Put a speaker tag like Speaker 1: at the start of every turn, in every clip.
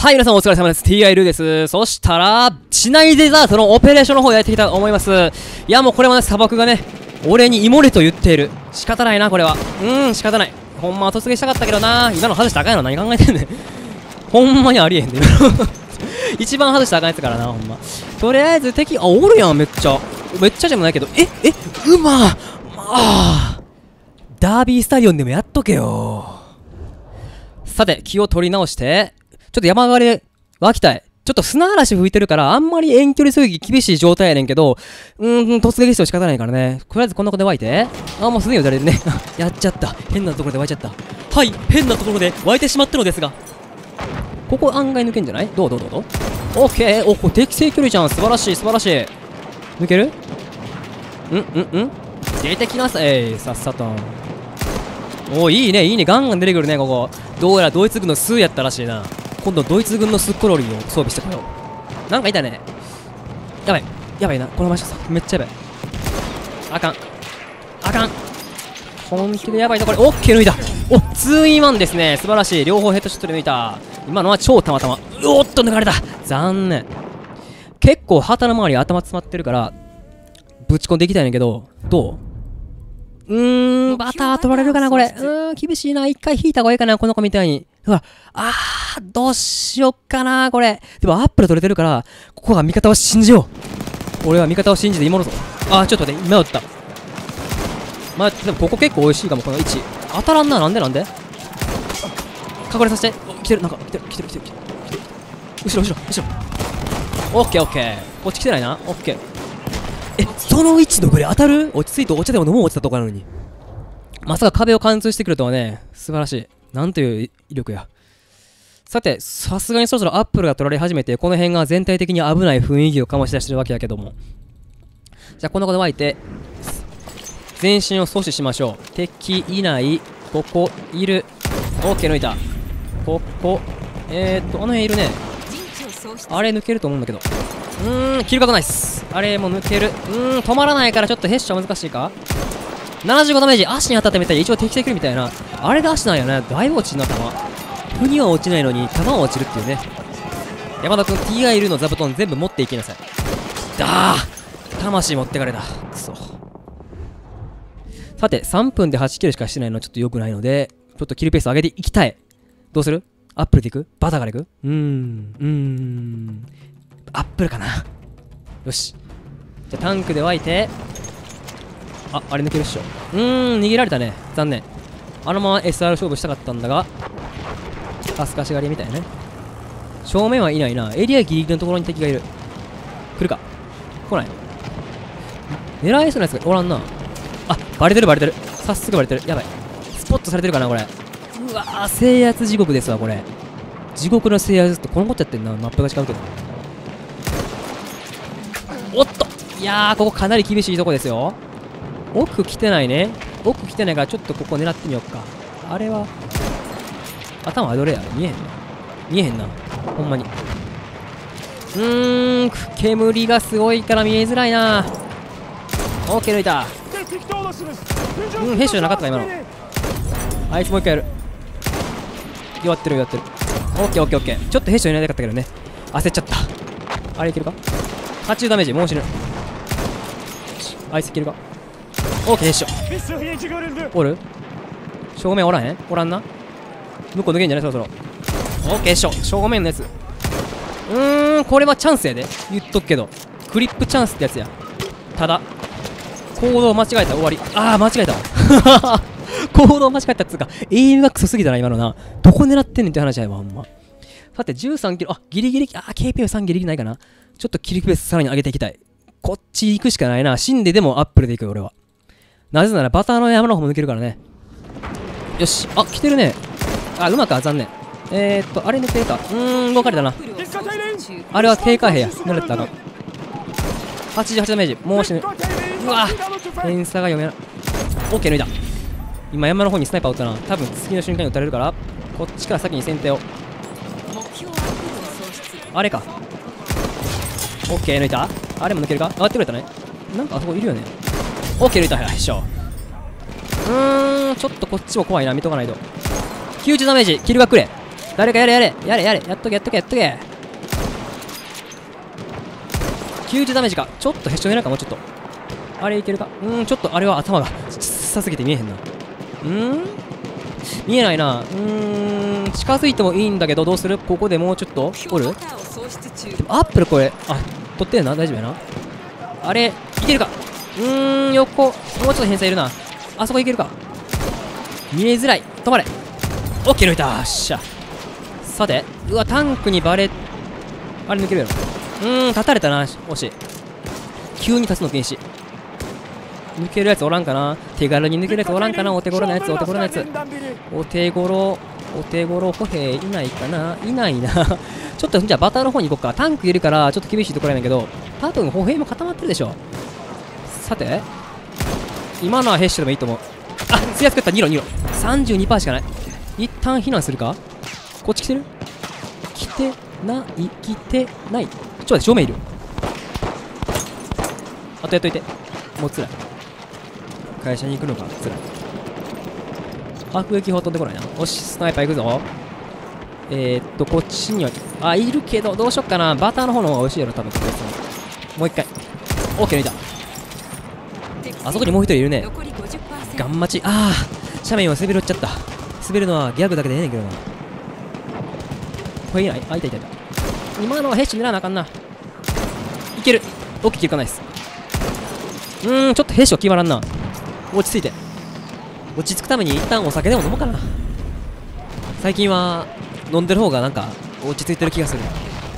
Speaker 1: はい、皆さんお疲れ様です。TI ルーです。そしたら、市内デザートのオペレーションの方やっていきたいと思います。いや、もうこれはね、砂漠がね、俺に芋れと言っている。仕方ないな、これは。仕方ない。ほんまは突撃したかったけどな。今の外したらあかんやろ。何考えてんねん。ほんまにありえへんねん。一番外したらあかんやつからな、ほんま。とりあえず敵、あ、おるやん、めっちゃ。めっちゃじゃもないけど、ダービースタリオンでもやっとけよ。さて、気を取り直して、ちょっと山上がり湧きたい。ちょっと砂嵐吹いてるから、あんまり遠距離狙撃厳しい状態やねんけど、突撃しても仕方ないからね。とりあえずこんなことで湧いて。あ、もうすでに撃たれるね。やっちゃった。変なところで湧いちゃった。はい、変なところで湧いてしまったのですが。ここ案外抜けんじゃない？どうオッケー。お、これ適正距離じゃん。素晴らしい。抜ける？出てきなさい。さっさと。おー、いいね。ガンガン出てくるね、ここ。どうやらドイツ軍のスーやったらしいな。今度ドイツ軍のスッコロリーを装備してこよう。なんかいたね。やばいな。この場所さ、めっちゃやばい。あかん。本気でやばいな、これ。オッケー、抜いた。お、2-in-1 ですね。素晴らしい。両方ヘッドショットで抜いた。今のは超たまたま。おっと、抜かれた。残念。結構旗の周り頭詰まってるから、ぶち込んでいきたいねんけど、どう？バター取られるかな、これ。厳しいな。一回引いた方がいいかな、この子みたいに。ほら、どうしよっかな、これ。でもアップル取れてるから、ここが味方を信じよう。俺は味方を信じて芋のぞ。ちょっと待って、迷った。でもここ結構美味しいかも、この位置。当たらんな、なんで隠れさせて。来てる。後ろ。オッケー。こっち来てないな。オッケー。その位置のこれ当たる？落ち着いてお茶でも飲もう落ちたとこなのに。まさか壁を貫通してくるとはね、素晴らしい。なんという威力や。さて、さすがにそろそろアップルが取られ始めて、この辺が全体的に危ない雰囲気を醸し出してるわけやけども。じゃあ、こんなこと湧いて、前進を阻止しましょう。敵いない。ここいる。オッケー、抜いた。ここ。あの辺いるね。あれ抜けると思うんだけど。キル確ナイス。あれも抜ける。止まらないからちょっとヘッション難しいか。75ダメージ。足に当たってみたい。一応適正来るみたいな。あれで足なんやね。だいぶ落ちんな、球。負には落ちないのに、球は落ちるっていうね。山田君、TI ルの座布団全部持っていきなさい。魂持ってかれた。くそ。さて、3分で8キルしかしてないのはちょっと良くないので、ちょっとキルペース上げていきたい。どうする？アップルでいく？バターからいく？アップルかな。よし。じゃあタンクで湧いて。あれ抜けるっしょ。逃げられたね。残念。あのまま SR 勝負したかったんだが、すかし狩りみたいなね。正面はいないな。エリアギリギリのところに敵がいる。来るか。来ない。狙いそうなやつがおらんな。バレてる。早速バレてる。やばい。スポットされてるかな、これ。うわー、制圧地獄ですわ、これ。地獄の制圧ってこのことやってんな。マップが違うけど。おっと、いやー、ここかなり厳しいとこですよ。奥来てないね。奥来てないからちょっとここ狙ってみようか。あれは頭はどれや？見えへんな。ほんまに。煙がすごいから見えづらいな。オッケー、抜いた。ヘッシュじゃなかったか今の。あいつもう一回やる。弱ってる。オッケー。ちょっとヘッシュ狙いたかったけどね。焦っちゃった。あれいけるか？80ダメージ、もう死ぬ。あいついけるか？オーケー、ヘッシュ。おる？正面おらんな？向こう抜けんじゃない？そろそろ。オーケー、ヘッシュ。正面のやつ。これはチャンスやで。言っとくけど。クリップチャンスってやつや。ただ、行動間違えたら終わり。間違えたわ。行動間違えたっつうか、エイムがクソすぎたな、今のな。どこ狙ってんねんって話やわ、ほんま。さて、13キロ。ギリギリ。KPM3 ギリギリないかな。ちょっとキルペースさらに上げていきたい。こっち行くしかないな。死んででもアップルで行くよ、俺は。なぜならバターの山の方も抜けるからね。よし。来てるね。うまくは残念。あれ抜けるか。動かれたな。あれは低下兵や。慣れてたらあかん。88ダメージ。もう死ぬ。うわぁ。点差が読めない。オッケー、抜いた。今山の方にスナイパー撃ったな。多分次の瞬間に撃たれるから、こっちから先に先手を。あれか。オッケー、抜いた。あれも抜けるか？上がってくれたね。なんかあそこいるよね。オッケー、抜いた。よいしょ。ちょっとこっちも怖いな。見とかないと。90ダメージ。キルがくれ。 誰かやれやれやれやれ、やっとけやっとけやっとけ。90ダメージか。ちょっとへっしょ狙うか、もうちょっと。あれいけるか。ちょっとあれは頭がさすぎて見えへんな。見えないな。近づいてもいいんだけど、どうする？ここでもうちょっとおる？でもアップルこれ、取ってんな、大丈夫やな。あれ、いけるか。横、もうちょっと偏差いるな。あそこいけるか。見えづらい。止まれ。オッケー、抜いた。よっしゃ。さて、うわ、タンクにバレ、あれ抜けるやろ。立たれたな、惜しい。急に立つの禁止。抜けるやつおらんかな。手軽に抜けるやつおらんかな。お手頃なやつ、お手頃なやつ。お手頃、歩兵いないかな。いないな。ちょっとじゃあバターの方に行こうか。タンクいるからちょっと厳しいところやねんけど、多分歩兵も固まってるでしょ。さて、今のはヘッシュでもいいと思う。つや作った。2ロ 32% しかない。一旦避難するか。こっち来てる？来てない、来てない。ちょっと待って、正面いる。あとやっといて。もうつらい。会社に行くのか、つらい。迫撃砲飛んでこないな。よし、スナイパー行くぞ。こっちには、いるけど、どうしよっかな。バターの方の方が美味しいやろ、多分。もう一回。オッケー、抜いた。あそこにもう一人いるね。ガン待ち。斜面は滑り落ちちゃった。滑るのはギャグだけでええねんけどな。これいない？いたいたいた。今のはヘッシュ狙わなあかんな。いける。オッケー、切るかないっす。ちょっとヘッシュは決まらんな。落ち着いて。落ち着くために一旦お酒でも飲もうかな。最近は飲んでる方がなんか落ち着いてる気がする。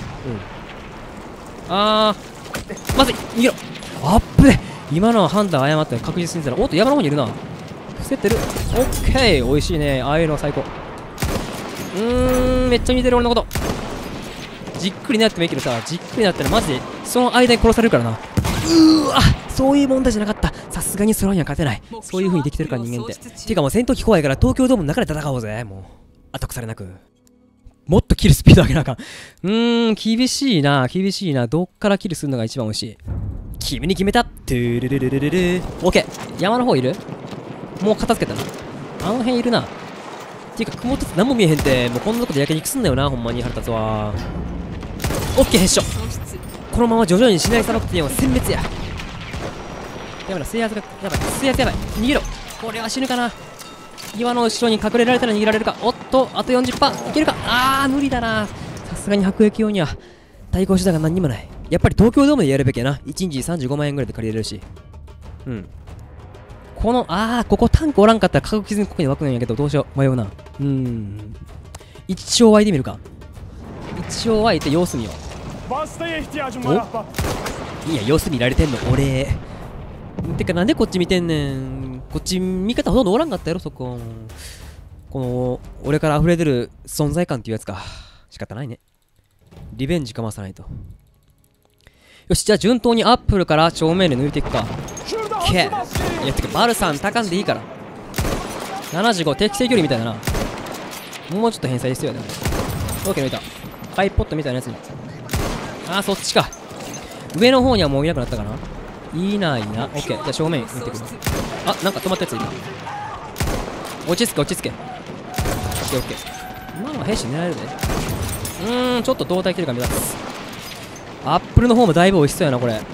Speaker 1: まずい、逃げろ。アップで今の判断誤って確実にしたら、おっと山の方にいるな。伏せてる。オッケー、美味しいね。ああいうの最高。めっちゃ似てる俺のこと。じっくり狙ってもいいけどさ、じっくり狙ったらマジでその間に殺されるからな。そういう問題じゃなかった。さすがに空には勝てない。そういう風にできてるから人間って。てかもう戦闘機怖いから東京ドームの中で戦おうぜ。もうアタックされなく。もっとキルスピード上げなあかん。厳しいな、厳しいな。どっからキルするのが一番美味しい。君に決めた。トゥルルルルルル。オッケー。山の方いる？もう片付けたな。あの辺いるな。ていうか雲って何も見えへんって。もうこんなとこで焼肉すんなよな。ほんまに腹立つわ。オッケー、へっしょ。このまま徐々にしないさなくては殲滅や。やばいな、制圧がやばい。制圧やばい。逃げろ。これは死ぬかな。岩の後ろに隠れられたら逃げられるか。おっと、あと 40%。いけるか。無理だな。さすがに迫撃用には対抗手段が何にもない。やっぱり東京ドームでやるべきやな。1日35万円ぐらいで借りれるし。この、ここタンクおらんかったら確実にここに湧くんやけど、どうしよう。迷うな。一応湧いてみるか。一応湧いて様子見よう。いや、様子見られてんの俺。てかなんでこっち見てんねん。こっち見方ほとんどおらんかったやろ、そこ。この俺から溢れ出る存在感っていうやつか。仕方ないね。リベンジかまさないと。よし、じゃあ順当にアップルから正面で抜いていくか。けいや、てかバルさん高んでいいから。75適正距離みたいだな。もうちょっと返済必要やね。オッケー、抜いた。ハイポットみたいなやつに。そっちか。上の方にはもういなくなったかな。いないな。オッケー。じゃあ正面見てくる。なんか止まったやついた。落ち着け、落ち着け。オッケーオッケー。今のは兵士狙えるで。ちょっと胴体切るか目立つ。アップルの方もだいぶ美味しそうやな、これ。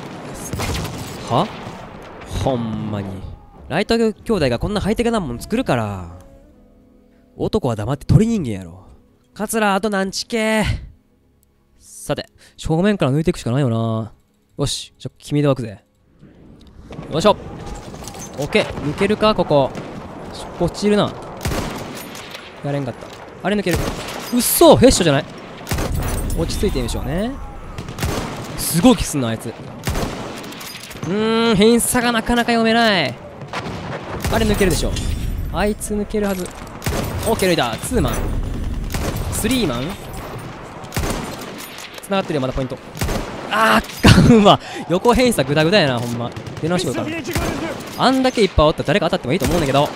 Speaker 1: ほんまに。ライト兄弟がこんなハイテクなもん作るから。男は黙って鳥人間やろ。カツラ、あと何ちけ。さて、正面から抜いていくしかないよな。よし、じゃあ君で湧くぜ。よいしょ。オッケー、抜けるか、ここ。こっちいるな。やれんかった。あれ抜ける。うっそ、ヘッショじゃない。落ち着いてみましょうね。すごい気すんな、あいつ。偏差がなかなか読めない。あれ抜けるでしょ。あいつ抜けるはず。オッケー、抜いた。ツーマン。スリーマン。繋がってるよ、まだポイント。かんわ。横偏差グダグダやな、ほんま。出直してこようか。あんだけいっぱいおったら誰か当たってもいいと思うんだけど。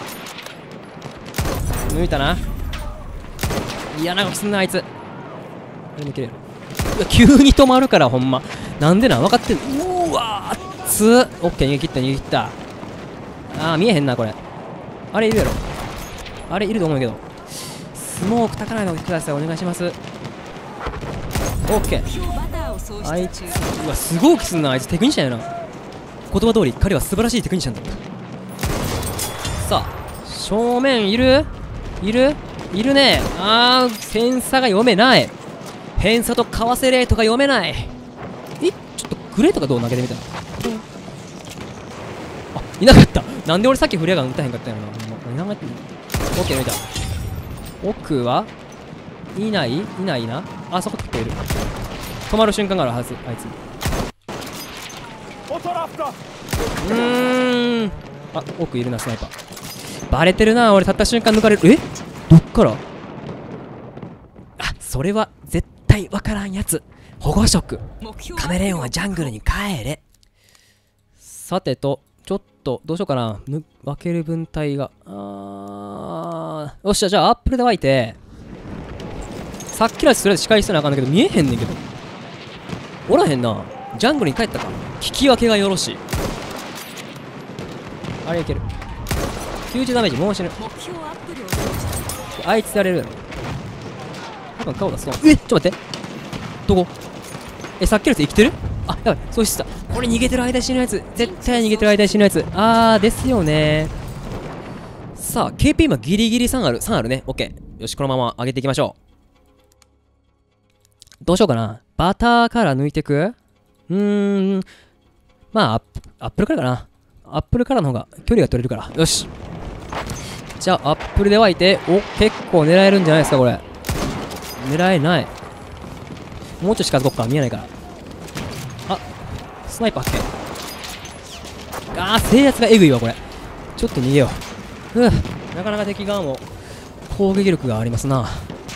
Speaker 1: 抜いたな。嫌な動きすんな、あいつ。これ抜ける。急に止まるから、ほんま。なんでな、分かってんの。うわー、熱っ。オッケー、逃げ切った、逃げ切った。見えへんな、これ。あれいるやろ。あれいると思うけど。 スモークたかないでください。お願いします。オッケー。あいつ、うわ、すごい気すんな。あいつテクニシャンやな。言葉通り彼は素晴らしいテクニシャンだった。さあ正面いるね。偏差が読めない。偏差と為替レートが読めない。ちょっとグレーとかどう投げてみたら。あ、いなかった。なんで俺さっきフレアガン打たへんかったんやろな。オッケー、抜いた。奥はいないな。あそこ食っている。止まる瞬間があるはず、あいつ。あ、奥いるな、スナイパー。バレてるな、俺。立った瞬間抜かれる。どっから。あ、それは絶対わからんやつ。保護色。カメレオンはジャングルに帰れ。さてと、ちょっとどうしようかな。分ける分隊が。よっしゃ、じゃあアップルで湧いて、さっきらとりあえず視界してなあかんだけど見えへんねんけど。おらへんな。ジャングルに帰ったか。聞き分けがよろしい。あれいける。90ダメージもう死ぬ。あいつやれるやろ。多分顔出すと。ちょっと待って。どこ。さっきのやつ生きてる。あ、やばい、そうした。これ逃げてる間に死ぬやつ。絶対逃げてる間に死ぬやつ。ですよね。さあ KP 今ギリギリ3あるね。 OK。 よし、このまま上げていきましょう。どうしようかな。バターから抜いてく。まあアップルからかな。アップルからの方が距離が取れるから。よし、じゃあアップルで湧いて。結構狙えるんじゃないですかこれ。狙えない。もうちょい近づこっか。見えないから。あ、スナイパー発見。制圧がエグいわこれ。ちょっと逃げよう。なかなか敵側も攻撃力がありますな。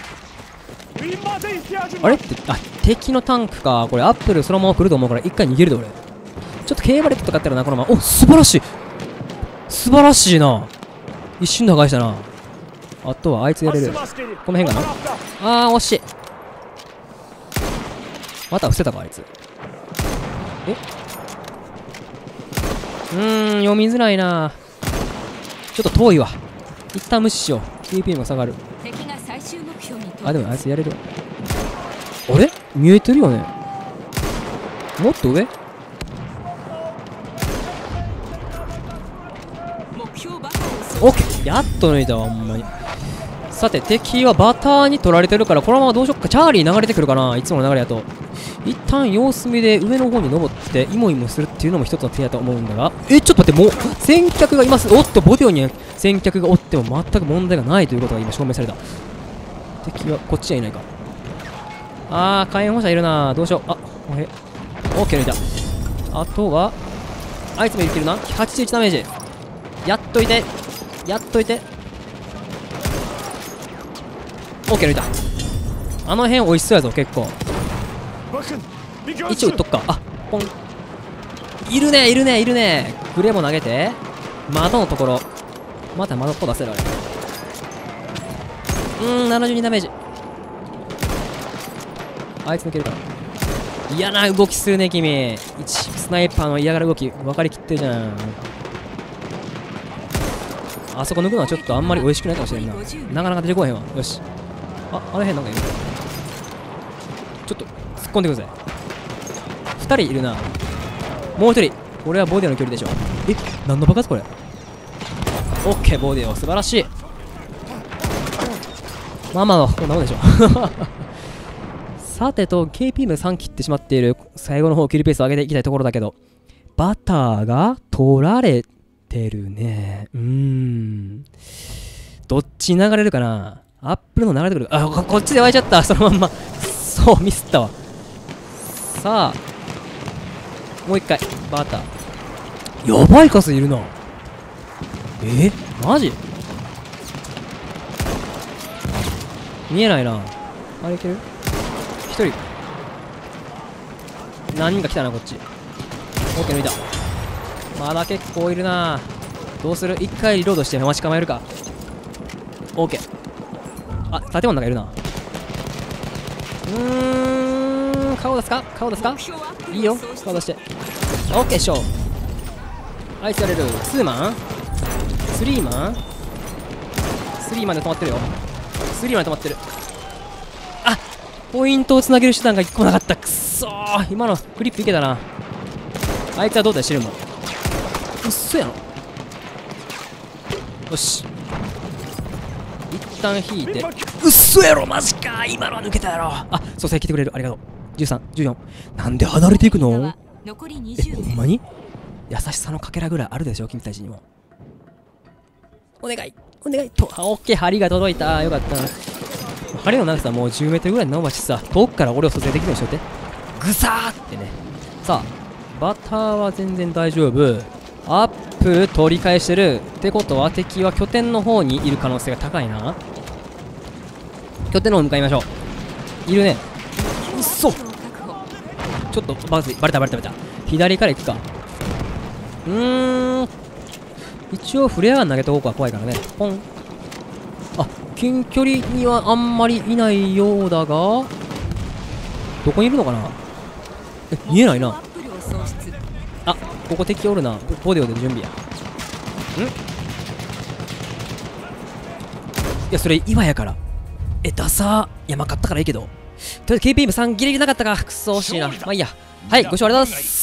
Speaker 1: あれって、敵のタンクか。これアップルそのまま来ると思うから一回逃げるで俺。ちょっと競馬レッドとかやったらな、このまま。素晴らしい。素晴らしいな。一瞬で破壊したな。あとはあいつやれる。この辺かな。惜しい。また伏せたかあいつ。読みづらいな。ちょっと遠いわ。一旦無視しよう。KP も下がる。でもあいつやれるわ。あれ見えてるよね。もっと上。オッケー、やっと抜いたわほんまに。さて敵はバターに取られてるから、このままどうしよっか。チャーリー流れてくるかな。いつもの流れやと一旦様子見で上の方に登ってイモイモするっていうのも一つの手やと思うんだが。ちょっと待って、もう先客がいます。おっと、ボディオに先客がおっても全く問題がないということが今証明された。敵はこっちはいないか。火炎放射いるな。どうしよう。オッケー、抜いた。あとはあいつもいけるな。81ダメージ。やっといて。オッケー、抜いた。あの辺美味しそうやぞ結構。一応撃っとくか。ポン。いるね。グレも投げて。窓のところ。また窓っぽ出せるあれ。72ダメージ。あいつ抜けるかな。嫌な動きするね君。スナイパーの嫌がる動き分かりきってるじゃん。あそこ抜くのはちょっとあんまり美味しくないかもしれんな。なかなか出てこへんわ。よし。あの辺なんかいる。ちょっと突っ込んでください。2人いるな。もう1人。これはボディの距離でしょ。何の爆発これ。オッケー、ボディオ素晴らしい。まあこんなもんでしょ。さてと KP も3切ってしまっている。最後の方キルペースを上げていきたいところだけど、バターが取られてるね。どっちに流れるかな。アップルの流れてくる。こっちで湧いちゃった。そのまんま。そう、ミスったわ。さあもう一回バター。やばい数いるな。マジ見えないな。あれいける。一人何人か来たなこっち。オッケー、抜いた。まだ結構いるな。どうする。一回リロードして待ち構えるか。オッケー。建物の中いるな。顔出すか。いいよ顔出して。オッケー、ショー。あいつやれる。ツーマンスリーマンで止まってるよ。 3まで止まってる。あ、ポイントをつなげる手段が1個なかった。くっそー、今のフリップいけたな。あいつはどうだしてるもん。うっそやろ。よし、一旦引いて。うっそやろ、マジか。今のは抜けたやろ。あ、蘇生来てくれる、ありがとう。13、14。なんで離れていくの？ほんまに優しさのかけらぐらいあるでしょ、君たちにも。お願いお願いと。あ、オッケー、針が届いた。よかったな。針の長さもう10メートルぐらい伸ばしてさ、遠くから俺を蘇生できるようにしといて。ぐさーってね。さあ、バターは全然大丈夫。アップ取り返してるってことは、敵は拠点の方にいる可能性が高いな。拠点の方に向かいましょう。いるね。うっそ、ちょっとバレた。左から行くか。一応フレアガン投げとこうか。怖いからね。ポン。あ、近距離にはあんまりいないようだが、どこにいるのかな。見えないな。あ、ここ敵おるな。ポデオで準備や。いや、それ岩やから。ダサー。いや、まあ、勝ったからいいけど。とりあえず KPM3 ギリギリなかったか。くそ惜しいな。まあいいや。はい、ご視聴ありがとうございます。